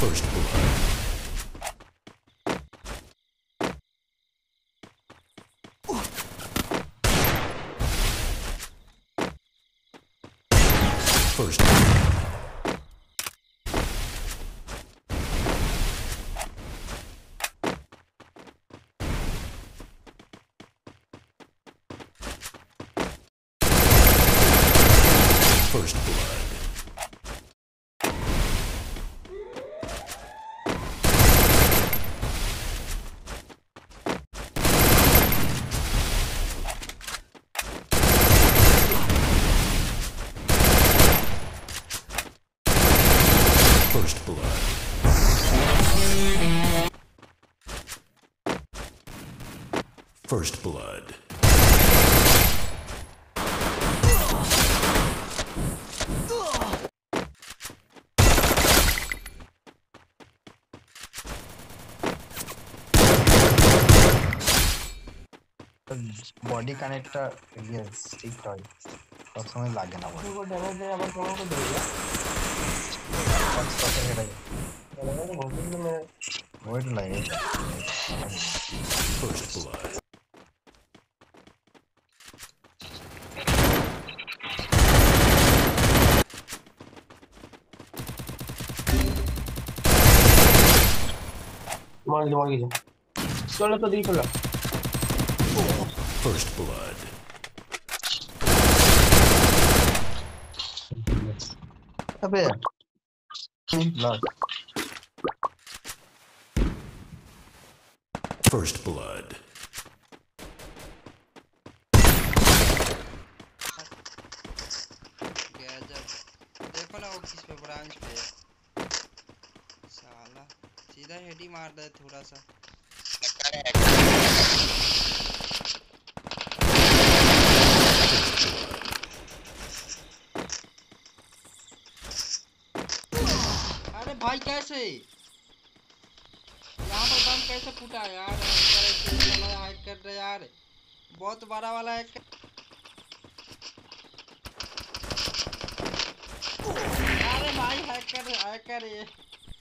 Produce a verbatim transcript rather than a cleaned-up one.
First blood. First blood. First blood. First blood. First blood. Body connector ये stick toy सब समय लागे ना बॉडी को डैमेज दे আবার কোন को देगा पांच परसेंट है डैमेज बहुत में वेट लगे First blood. मार दे मार के चलो तो दी चलो First blood. अबे ब्लड First blood. गया जब देखो ना वो किस पे ब्रांच पे साला सीधा हेड ही मार दे थोड़ा सा अरे भाई कैसे यहाँ पर बम कैसे फूटा यार हैक कर रहे यार बहुत बड़ा वाला हैक अरे भाई हैक कर हैक कर